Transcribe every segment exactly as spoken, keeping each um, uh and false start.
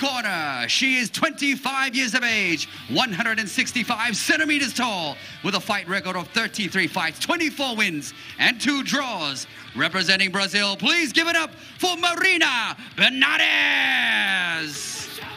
corner, she is twenty-five years of age, one hundred sixty-five centimeters tall, with a fight record of thirty-three fights, twenty-four wins, and two draws. Representing Brazil, please give it up for Marina Bernardes.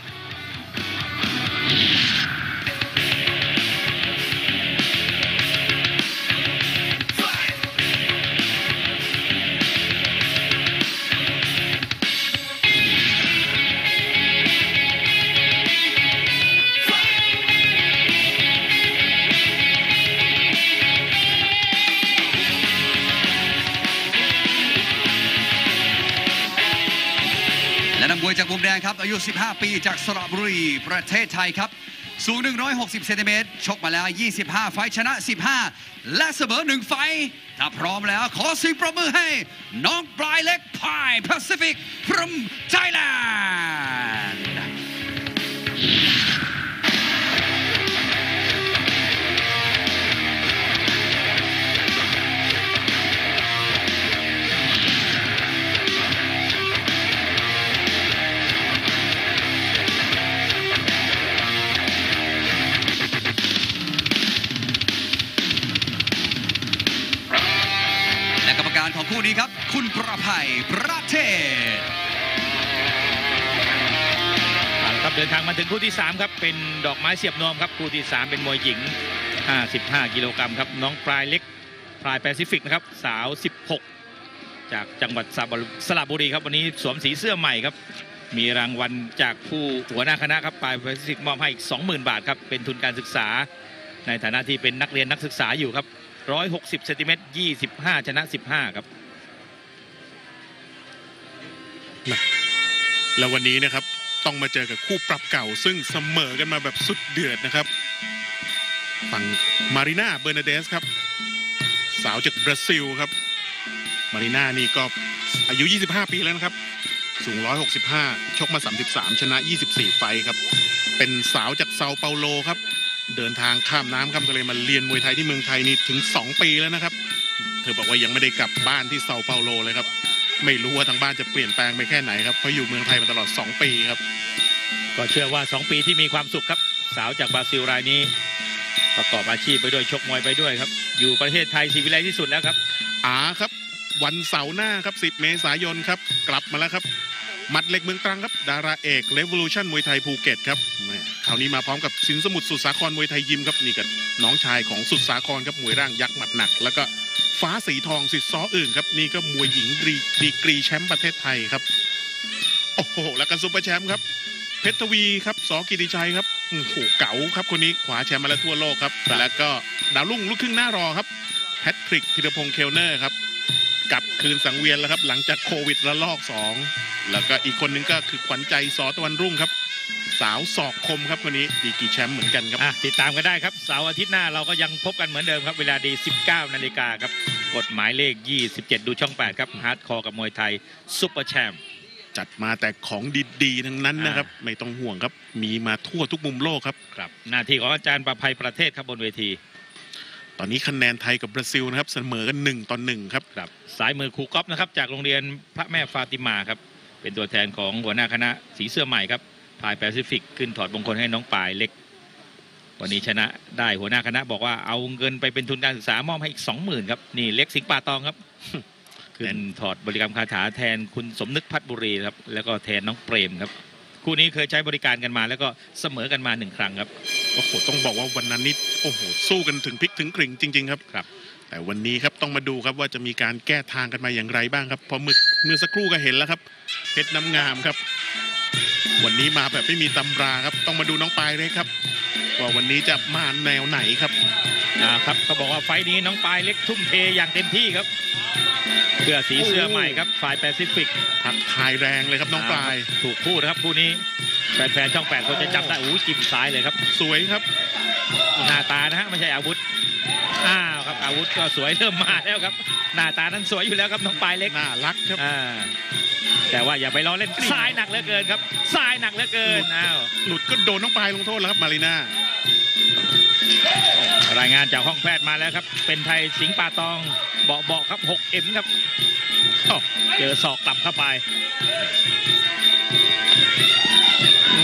และนักมวยจากมุมแดงครับอายุสิบห้าปีจากสระบุรีประเทศไทยครับสูงหนึ่งร้อยหกสิบเซนติเมตรชกมาแล้วยี่สิบห้าไฟชนะสิบห้าและเสมอหนึ่งไฟถ้าพร้อมแล้วขอเสียงปรบมือให้น้องปลายเล็กพาย Pacific from Thailandกรรมการของคู่นี้ครับคุณประภัยประเทศครับเดินทางมาถึงคู่ที่สามครับเป็นดอกไม้เสียบนวมครับคู่ที่สามเป็นมวยหญิงห้าสิบห้ากิโลกรัมครับน้องปลายเล็กปลายแปซิฟิกนะครับสาวสิบหกจากจังหวัดสระบุรีครับวันนี้สวมสีเสื้อใหม่ครับมีรางวัลจากผู้หัวหน้าคณะครับปลายแปซิฟิกมอบให้อีก สองหมื่น บาทครับเป็นทุนการศึกษาในฐานะที่เป็นนักเรียนนักศึกษาอยู่ครับหนึ่งร้อยหกสิบเซนติเมตรยี่สิบห้าชนะสิบห้าครับแล้ววันนี้นะครับต้องมาเจอกับคู่ปรับเก่าซึ่งเสมอกันมาแบบสุดเดือดนะครับฝั่งมารีนาเบอร์นาเดสครับสาวจากบราซิลครับมารีนานี่ก็อายุยี่สิบห้าปีแล้วนะครับสูงหนึ่งร้อยหกสิบห้าชกมาสามสิบสามชนะยี่สิบสี่ไฟครับเป็นสาวจากเซาเปาโลครับเดินทางข้ามน้ำข้ามทะเลมาเรียนมวยไทยที่เมืองไทยนี่ถึงสองปีแล้วนะครับเธอบอกว่ายังไม่ได้กลับบ้านที่เซาเปาโลเลยครับไม่รู้ว่าทางบ้านจะเปลี่ยนแปลงไปแค่ไหนครับเพราะอยู่เมืองไทยมาตลอดสองปีครับก็เชื่อว่าสองปีที่มีความสุขครับสาวจากบราซิลรายนี้ประกอบอาชีพไปด้วยชกมวยไปด้วยครับอยู่ประเทศไทยศิวิไลที่สุดแล้วครับอ่าครับวันเสาร์หน้าครับสิบเมษายนครับกลับมาแล้วครับมัดเล็กเมืองตรังครับดาราเอก Revolution มวยไทยภูเก็ตครับคราวนี้มาพร้อมกับสินสมุทรสุดสาครมวยไทยยิมครับนี่กับน้องชายของสุดสาครครับมวยร่างยักษ์หมัดหนักแล้วก็ฟ้าสีทองสิทธิ์ซ้ออื่นครับนี่ก็มวยหญิงดีกรีแชมป์ประเทศไทยครับโอ้โหแล้วก็ซุปเปอร์แชมป์ครับเพชรทวีครับส.กิติชัยครับโอ้โหเก๋าครับคนนี้ขวาแชมป์มาแล้วทั่วโลกครับแล้วก็ดาวรุ่งลูกครึ่งหน้ารอครับแพทริกธีรพงษ์เคลเนอร์ครับกลับคืนสังเวียนแล้วครับหลังจากโควิดระลอกสองแล้วก็อีกคนนึงก็คือขวัญใจส.ตะวันรุ่งครับสาวศอกคมครับคนนี้ดีกรีแชมป์เหมือนกันครับติดตามกันได้ครับเสาร์อาทิตย์หน้าเราก็ยังพบกันเหมือนเดิมครับเวลาดี สิบเก้านาฬิกาครับกฎหมายเลขยี่สิบเจ็ดดูช่องแปดครับฮาร์ดคอร์กับมวยไทยซุปเปอร์แชมป์จัดมาแต่ของดีๆทั้งนั้นนะครับไม่ต้องห่วงครับมีมาทั่วทุกมุมโลกครับครับหน้าที่ของอาจารย์ประภัยประเทศครับบนเวทีตอนนี้คะแนนไทยกับบราซิลนะครับเสมอกันหนึ่งต่อหนึ่งครับครับสายมือครูก๊อฟนะครับจากโรงเรียนพระแม่ฟาติมาครับเป็นตัวแทนของหัวหน้าคณะสีเสื้อใหม่ครับพายแปซิฟิกขึ้นถอดมงคลให้น้องปลายเล็กวันนี้ชนะได้หัวหน้าคณะบอกว่าเอาเงินไปเป็นทุนการศึกษามอบให้อีก สองหมื่น ครับนี่เล็กสิงห์ป่าตองครับขึ้นถอดบริกรรมคาถาแทนคุณสมนึกพัฒบุรีครับแล้วก็แทนน้องเปรมครับคู่นี้เคยใช้บริการกันมาแล้วก็เสมอกันมาหนึ่งครั้งครับโอ้โหต้องบอกว่าวันนั้นนี่โอ้โหสู้กันถึงพลิกถึงกริ่งจริงๆครับครับแต่วันนี้ครับต้องมาดูครับว่าจะมีการแก้ทางกันมาอย่างไรบ้างครับพอเมื่อเมื่อสักครู่ก็เห็นแล้วครับเพชรน้ำงามครับวันนี้มาแบบไม่มีตำราครับต้องมาดูน้องปลายเลยครับว่าวันนี้จะมาแนวไหนครับอ่าครับเขาบอกว่าไฟนี้น้องปลายเล็กทุ่มเทอย่างเต็มที่ครับเพื่อสีเสื้อใหม่ครับฝ่ายแปซิฟิกทักทายแรงเลยครับน้องปลายถูกพูดนะครับคู่นี้แฟนๆช่องแปดคนจะจำได้อู้จิ้มซ้ายเลยครับสวยครับหน้าตานะฮะไม่ใช่อาวุธอ้าวครับอาวุธก็สวยเริ่มมาแล้วครับหน้าตานั้นสวยอยู่แล้วครับน้องปลายเล็กน่ารักครับอ่าแต่ว่าอย่าไปล้อเล่นซ้ายหนักเหลือเกินครับซ้ายหนักเหลือเกินอ้าวหลุดก็โดนน้องปลายลงโทษแล้วครับมารีนารายงานจากห้องแพทย์มาแล้วครับเป็นไทยสิงห์ป่าตองเบาะเบาะครับ หกเอ็ม ครับเจอศอกกลับเข้าไป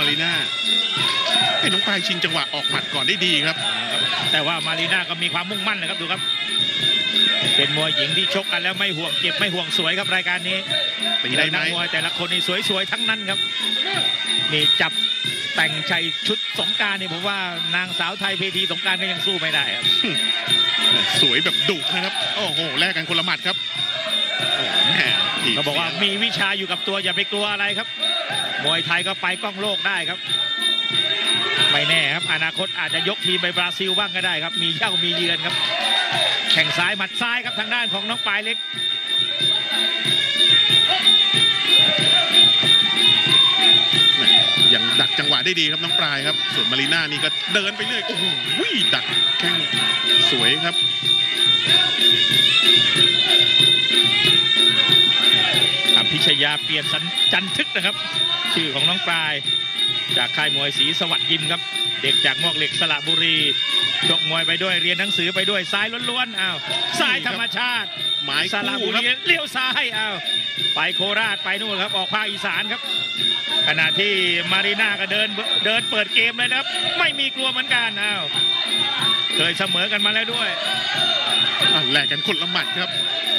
รีน่าไอ้น้องปลายชิงจังหวะออกหมัดก่อนได้ดีครับแต่ว่ามารีน่าก็มีความมุ่งมั่นนะครับดูครับเป็นมวยหญิงที่ชกกันแล้วไม่ห่วงเจ็บไม่ห่วงสวยครับรายการนี้ตีได้ไหมนักมวยแต่ละคนนี่สวยๆทั้งนั้นครับนี่จับแต่งชัยชุดสงกรานต์นี่ผมว่านางสาวไทยเพทีสงกรานต์ก็ยังสู้ไม่ได้ครับสวยแบบดุนะครับโอ้โหแลกกันคนละหมัดครับโอ้แหมเขาบอกว่ามีวิชาอยู่กับตัวอย่าไปกลัวอะไรครับมวยไทยก็ไปกล้องโลกได้ครับไม่แน่ครับอนาคตอาจจะยกทีมไปบราซิลบ้างก็ได้ครับมีเย่ามีเยือนครับแข่งซ้ายหมัดซ้ายครับทางด้านของน้องปลายเล็กยังดักจังหวะได้ดีครับน้องปลายครับส่วนมารีน่านี่ก็เดินไปเรื่อยโอ้โหดักแข้งสวยครับอภิชยาเปลี่ยนสันจันทึกนะครับชื่อของน้องปลายจากค่ายมวยศรีสวัสดิ์ยิมครับเด็กจากมวกเหล็กสระบุรีชกมวยไปด้วยเรียนหนังสือไปด้วยซ้ายล้วนๆอ้าวซ้ายธรรมชาติหมายสระบุรีเลี้ยวซ้ายอ้าวไปโคราชไปนู่นครับออกภาคอีสานครับขณะที่มารีน่าก็เดินเดินเปิดเกมเลยนะครับไม่มีกลัวเหมือนกันอ้าวเคยเสมอกันมาแล้วด้วยแลกกันคนละหมัดครับ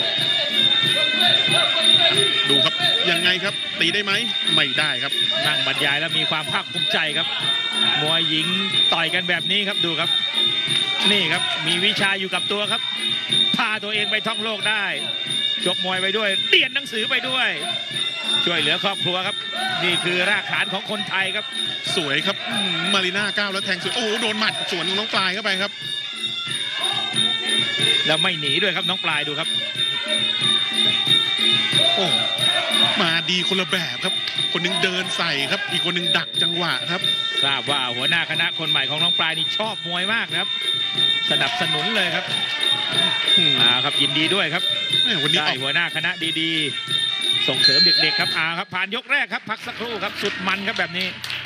ดูครับยังไงครับตีได้ไหมไม่ได้ครับนั่งบรรยายแล้วมีความภาคภูมิใจครับมวยหญิงต่อยกันแบบนี้ครับดูครับนี่ครับมีวิชาอยู่กับตัวครับพาตัวเองไปท่องโลกได้ชกมวยไปด้วยเรียนหนังสือไปด้วยช่วยเหลือครอบครัวครับนี่คือรากฐานของคนไทยครับสวยครับมารีน่าก้าวแล้วแทงสวยโอ้โดนหมัดสวนของน้องปลายเข้าไปครับแล้วไม่หนีด้วยครับน้องปลายดูครับโอ้มาดีคนละแบบครับคนนึงเดินใส่ครับอีกคนนึงดักจังหวะครับทราบว่าหัวหน้าคณะคนใหม่ของน้องปลายนี่ชอบมวยมากครับสนับสนุนเลยครับอ่าครับยินดีด้วยครับวันนี้ได้หัวหน้าคณะดีๆส่งเสริมเด็กๆครับอ่าครับผ่านยกแรกครับพักสักครู่ครับสุดมันครับแบบนี้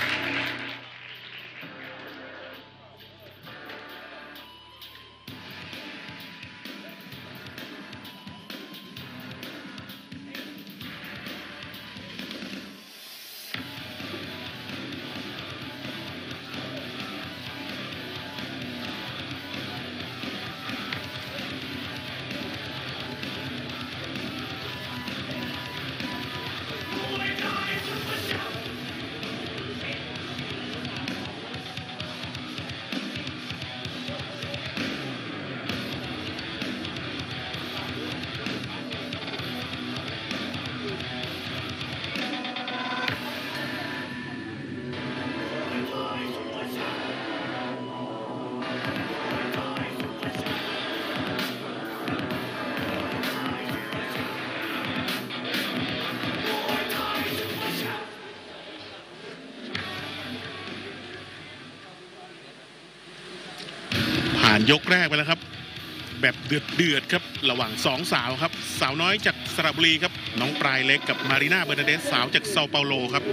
ยกแรกไปแล้วครับแบบเดือดเดือดครับระหว่างสองสาวครับสาวน้อยจากสระบุรีครับน้องปลายเล็กกับมารีน่าเบอร์นาเดสสาวจากเซาเปาโลครับ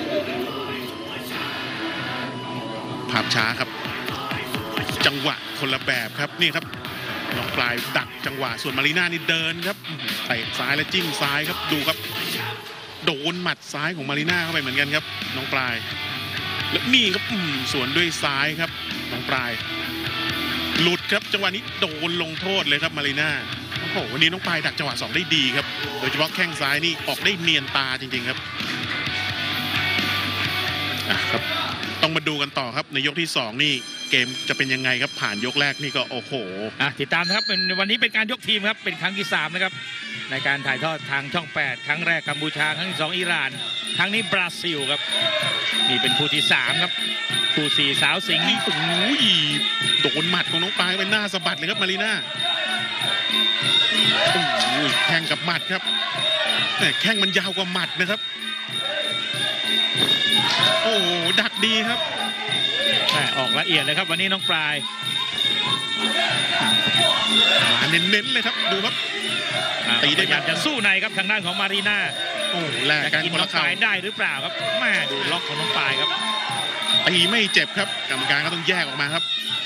ภาพช้าครับจังหวะคนละแบบครับนี่ครับน้องปลายดักจังหวะส่วนมารีน่านี่เดินครับเตะซ้ายและจิ้มซ้ายครับดูครับโดนหมัดซ้ายของมารีน่าเข้าไปเหมือนกันครับน้องปลายแล้วนี่ครับสวนด้วยซ้ายครับน้องปลายหลุดครับจังหวะนี้โดนลงโทษเลยครับมารีน่าโอ้โหวันนี้น้องปลายดักจังหวะสองได้ดีครับโดยเฉพาะแข้งซ้ายนี่ออกได้เนียนตาจริงๆครับครับต้องมาดูกันต่อครับในยกที่สองนี่เกมจะเป็นยังไงครับผ่านยกแรกนี่ก็โอ้โหอ่ะติดตามนะครับเป็นวันนี้เป็นการยกทีมครับเป็นครั้งที่สามนะครับในการถ่ายทอดทางช่องแปดครั้งแรกกัมพูชาครั้งที่สองอิหร่านครั้งนี้บราซิลครับนี่เป็นคู่ที่สามครับคู่สี่สาวสิงห์โอ้ยโดนหมัดของน้องปลายเป็นหน้าสะบัดเลยครับมารีน่าโอ้ยแข่งกับหมัดครับแต่แข้งมันยาวกว่าหมัดนะครับโอ้ดักดีครับออกละเอียดเลยครับวันนี้น้องปลายมาเน้นๆเลยครับดูครับตีได้อยากจะสู้ในครับทางด้านของมารีน่าโอ้แลกกันคนละข่ายได้หรือเปล่าครับแม่ดูล็อกของน้องปลายครับตีไม่เจ็บครับกรรมการก็ต้องแยกออกมาครับ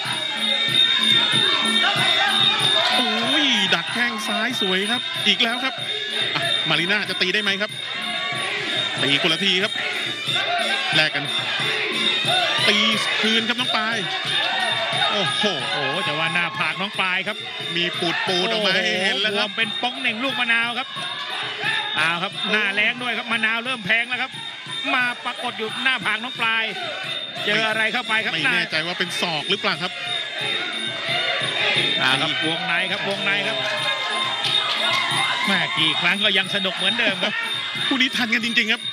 โอ้ยดักแข้งซ้ายสวยครับอีกแล้วครับมารีน่าจะตีได้ไหมครับตีคนละทีครับแลกกันตีคืนครับน้องปายโอ้โหโอ้แต่ว่าหน้าผากน้องปลายครับมีปูดปูดออกมาให้เห็นแล้วบคว รัมบเป็นป้องเหน่งลูกมะนาวครับอ้าวครับหน้าแรงด้วยครับมะนาวเริ่มแพงแล้วครับมาปรากฏอยู่หน้าผากน้องปลายเจออะไรเข้าไปครับไม่แน่ใจว่าเป็นศอกหรือเปล่าครับอ่าครับวงในครับวงในครับแม่กี่ครั้งก็ยังสนุกเหมือนเดิมครับคู่นี้ทันกันจริงๆครับ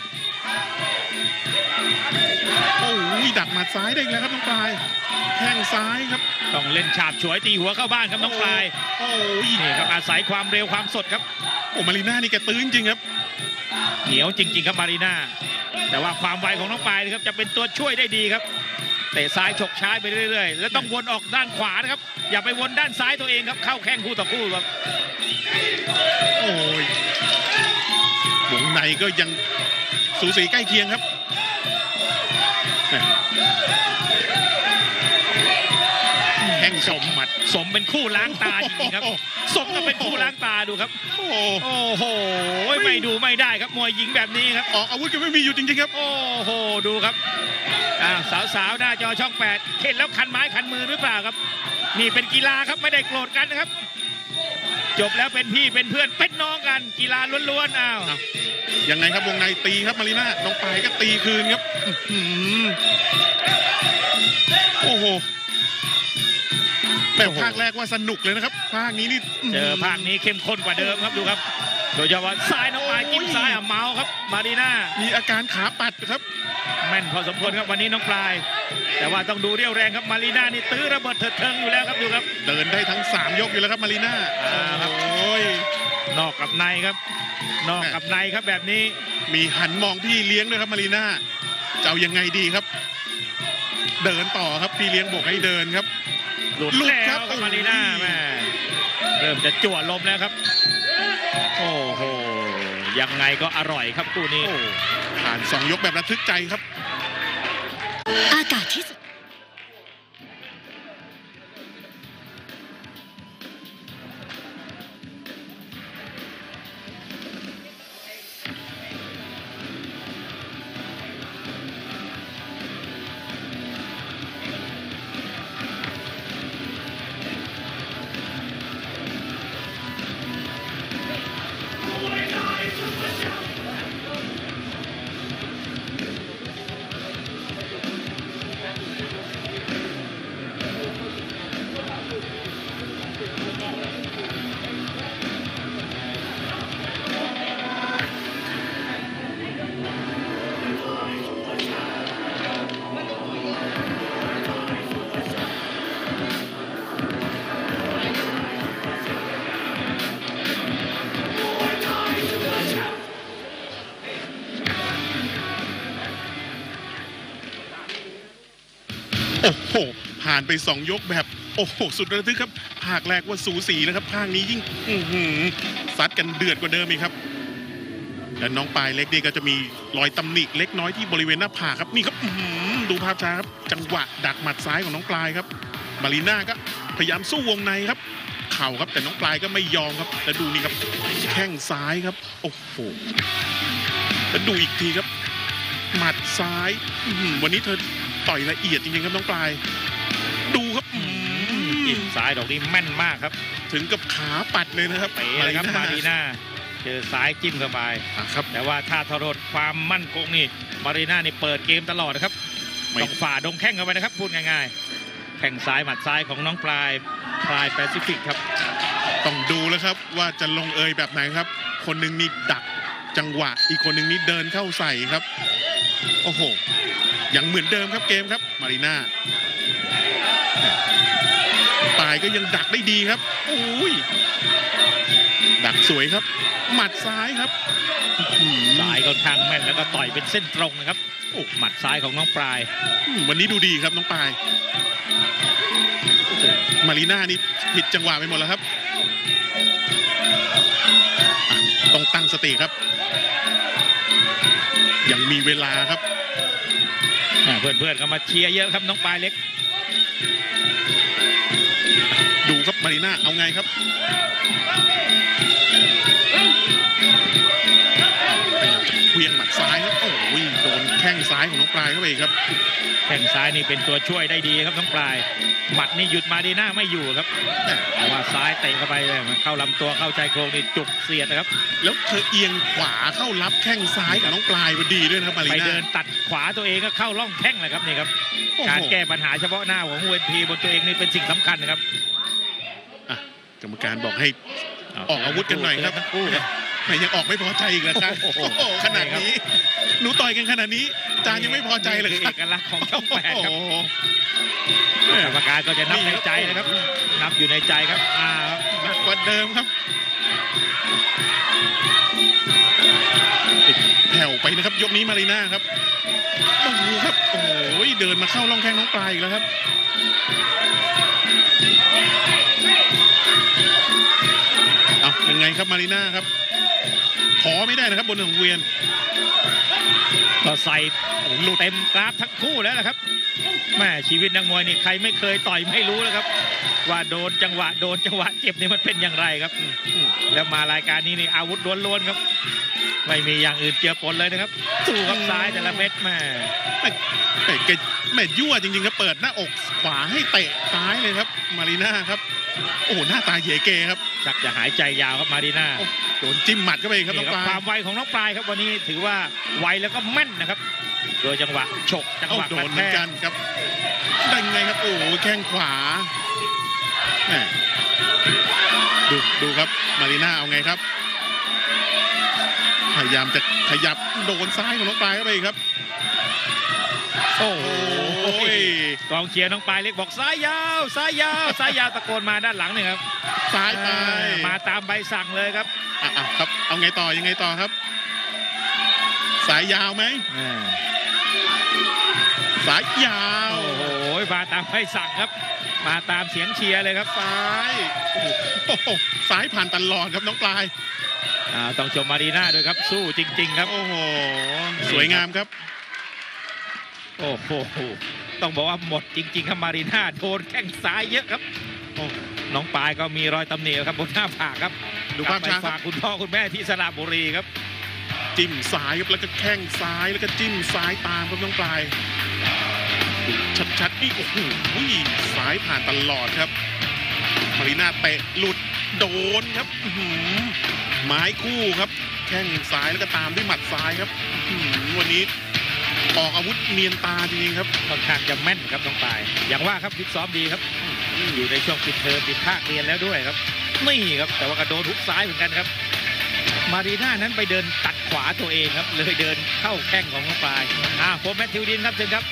โอ้ยดักหมัดซ้ายได้แล้วครับน้องปลายแข้งซ้ายครับต้องเล่นฉาบฉวยตีหัวเข้าบ้านครับน้องปลายโอ้ยนี่ครับอาศัยความเร็วความสดครับโอ้มารีน่านี่แกตื้อจริงๆครับเหนียวจริงๆครับมารีน่าแต่ว่าความไวของน้องปลายนะครับจะเป็นตัวช่วยได้ดีครับเตะซ้ายฉกช้ายไปเรื่อยๆแล้วต้องวนออกด้านขวานะครับอย่าไปวนด้านซ้ายตัวเองครับเข้าแข้งคู่ต่อคู่ครับโอ้ยวงในก็ยังสูสีใกล้เคียงครับแข้งสมหมัดสมเป็นคู่ล้างตาจริงๆครับสมกับเป็นคู่ล้างตาดูครับโอ้โอ้โหไม่ดูไม่ได้ครับมวยหญิงแบบนี้ครับออกอาวุธก็ไม่มีอยู่จริงๆครับโอ้โหดูครับอ่าสาวๆหน้าจอช่องแปดเห็นแล้วคันไม้คันมือหรือเปล่าครับนี่เป็นกีฬาครับไม่ได้โกรธกันนะครับจบแล้วเป็นพี่เป็นเพื่อนเป็นน้องกันกีฬาล้วนๆอ้าวยังไงครับวงในตีครับมารีน่าน้องปายก็ตีคืนครับโอ้โหแบบภาคแรกว่าสนุกเลยนะครับภาคนี้นี่เจอภาคนี้เข้มข้นกว่าเดิมครับดูครับโดยเฉพาะซ้ายน้องปลายจิ้มซ้ายอ่ะเมาครับมารีน่ามีอาการขาปัดครับแม่นพอสมควรครับวันนี้น้องปลายแต่ว่าต้องดูเรี่ยวแรงครับมารีน่านี่ตื้อระเบิดเถิดเทิงอยู่แล้วครับดูครับเดินได้ทั้งสามยกอยู่แล้วครับมารีน่าโอ้ยนอกกับในครับนอกกับในครับแบบนี้มีหันมองพี่เลี้ยงด้วยครับมารีน่าจะเอายังไงดีครับเดินต่อครับพี่เลี้ยงบอกให้เดินครับหลุดแล้วครับมารีน่าแม่เริ่มจะจั่วลมแล้วครับโอ้โหยังไงก็อร่อยครับคู่นี้ผ่านสองยกแบบระทึกใจครับอากาศที่โอ้โหผ่านไปสองยกแบบโอ้โหสุดระทึกครับภาคแรกว่าสูสีนะครับภาคนี้ยิ่งซัดกันเดือดกว่าเดิมอีกครับและน้องปลายเล็กนี่ก็จะมีรอยตำหนิเล็กน้อยที่บริเวณหน้าผากครับนี่ครับดูภาพช้าครับจังหวะดักหมัดซ้ายของน้องปลายครับมารีน่าก็พยายามสู้วงในครับเข่าครับแต่น้องปลายก็ไม่ยอมครับแล้วดูนี่ครับแข้งซ้ายครับโอ้โหแล้วดูอีกทีครับหมัดซ้ายวันนี้เธอต่อยละเอียดจริงๆครับน้องปลายดูครับจิ้มซ้ายดอกนี้แม่นมากครับถึงกับขาปัดเลยนะครับเป๋เลยครับมารีน่าเจอซ้ายจิ้มเข้าไปครับแต่ว่าถ้าทรดความมั่นคงนี่มารีน่านี่เปิดเกมตลอดนะครับต้องฝ่าดงแข้งเข้าไปนะครับพูดง่ายๆแข้งซ้ายหมัดซ้ายของน้องปลายปลายแปซิฟิกครับต้องดูแล้วครับว่าจะลงเอยแบบไหนครับคนหนึ่งนี่ดักจังหวะอีกคนหนึ่งนี่เดินเข้าใส่ครับโอ้โหยังเหมือนเดิมครับเกมครับมารีน่าปลายก็ยังดักได้ดีครับโอ้ยดักสวยครับหมัดซ้ายครับซ้ายค่อนข้างแม่นแล้วก็ต่อยเป็นเส้นตรงนะครับโอ้หมัดซ้ายของน้องปลายวันนี้ดูดีครับน้องปลายมารีน่านี่ผิดจังหวะไปหมดแล้วครับต้องตั้งสติครับยังมีเวลาครับเพื่อนๆก็มาเชียร์เยอะครับน้องปลายเล็กดูครับมารีน่าเอาไงครับเวียงหมัดซ้ายครับโอ้ยโดนแข้งซ้ายของน้องปลายเข้าไปครับแข้งซ้ายนี่เป็นตัวช่วยได้ดีครับน้องปลายหมัดนี่หยุดมาดีหน้าไม่อยู่ครับเพราะว่าซ้ายเตะเข้าไปเข้าลำตัวเข้าชายโครงนี่จุกเสียดนะครับแล้วเธอเอียงขวาเข้ารับแข้งซ้ายกับน้องปลายพอดีด้วยนะครับมารีน่าไปเดินตัดขวาตัวเองก็เข้าร่องแข้งเลยครับนี่ครับการแก้ปัญหาเฉพาะหน้าของเวทีบนตัวเองนี่เป็นสิ่งสำคัญนะครับกรรมการบอกให้ออกอาวุธกันหน่อยครับทั้งคู่ไม่ยังออกไม่พอใจอีกแล้วครับขนาดนี้หนูต่อยกันขนาดนี้จานยังไม่พอใจเลยเอกลักษณ์ของช่องแปดครับกรรมการก็จะนับในใจนะครับนับอยู่ในใจครับอ่าหนักกว่าเดิมครับแผ่วไปนะครับยกนี้มารีน่าครับดูครับโอ้ยเดินมาเข้าร่องแข้งน้องปลายอีกแล้วครับเอายังไงครับมารีน่าครับขอไม่ได้นะครับบนสังเวียนก็ใส่เต็มกราฟทั้งคู่แล้วนะครับแม่ชีวิตนักมวยนี่ใครไม่เคยต่อยไม่รู้แล้วครับว่าโดนจังหวะโดนจังหวะเจ็บนี่มันเป็นอย่างไรครับแล้วมารายการนี้นี่อาวุธล้วนๆครับไม่มีอย่างอื่นเจือปนเลยนะครับสู้กับซ้ายแต่ละเม็ดแม่แม่แม่ยั่วจริงๆครับเปิดหน้าอกขวาให้เตะซ้ายเลยครับมารีน่าครับโอ้หน้าตาเยเกครับชักจะหายใจยาวครับมารีน่าโดนจิ้มหมัดเข้าไปครับน้องปลายความไวของน้องปลายครับวันนี้ถือว่าไวแล้วก็แม่นนะครับโดยจังหวะฉกจังหวะโดนเหมือนกันครับได้ไงครับโอ้แข้งขวาแหมดูดูครับมารีน่าเอาไงครับพยายามจะขยับโดนซ้ายของน้องปลายเข้าไปครับโอ้โหกองเชียร์น้องปลายเล็กบอกซ้ายยาวซ้ายยาวซ้ายยาวตะโกนมาด้านหลังเนี่ยครับซ้ายไปมาตามใบสั่งเลยครับอ่ะครับเอาไงต่อยังไงต่อครับสายยาวไหมสายยาวโอ้โหมาตามใบสั่งครับมาตามเสียงเชียร์เลยครับซ้ายโอ้โหซ้ายผ่านตลอดครับน้องปลายอ่าต้องชมมารีน่าด้วยครับสู้จริงๆครับโอ้โหสวยงามครับโอ้โหต้องบอกว่าหมดจริงๆครับมารีน่าโดนแข้งซ้ายเยอะครับโอ้น้องปายก็มีรอยตำหนิครับบนหน้าผากครับดูภาพช้าฝากคุณพ่อคุณแม่ที่สระบุรีครับจิ้มซ้ายครับแล้วก็แข้งซ้ายแล้วก็จิ้มซ้ายตามครับน้องปลายชัดๆนี่โอ้โหซ้ายผ่านตลอดครับมารีน่าเตะหลุดโดนครับไม้คู่ครับแข้งซ้ายแล้วก็ตามด้วยหมัดซ้ายครับวันนี้ออกอาวุธเนียนตาจริงๆครับค่อนข้างจะแม่นครับน้องปายอย่างว่าครับฟิตซ้อมดีครับอยู่ในช่วงปิดเทอมปิดภาคเรียนแล้วด้วยครับนี่ครับแต่ว่ากระโดดทุกซ้ายเหมือนกันครับมารีน่านั้นไปเดินตัดขวาตัวเองครับเลยเดินเข้าแข้งของน้องปายอ่าผมแมทธิวดินครับเชิญครับ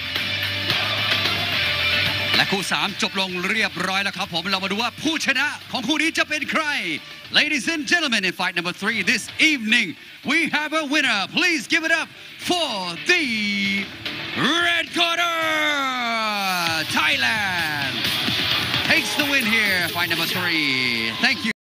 และคู่สามจบลงเรียบร้อยแล้วครับผมเรามาดูว่าผู้ชนะของคู่นี้จะเป็นใคร Ladies and gentlemen in fight number three this evening we have a winner please give it up for the red corner Thailand takes the win here fight number three thank you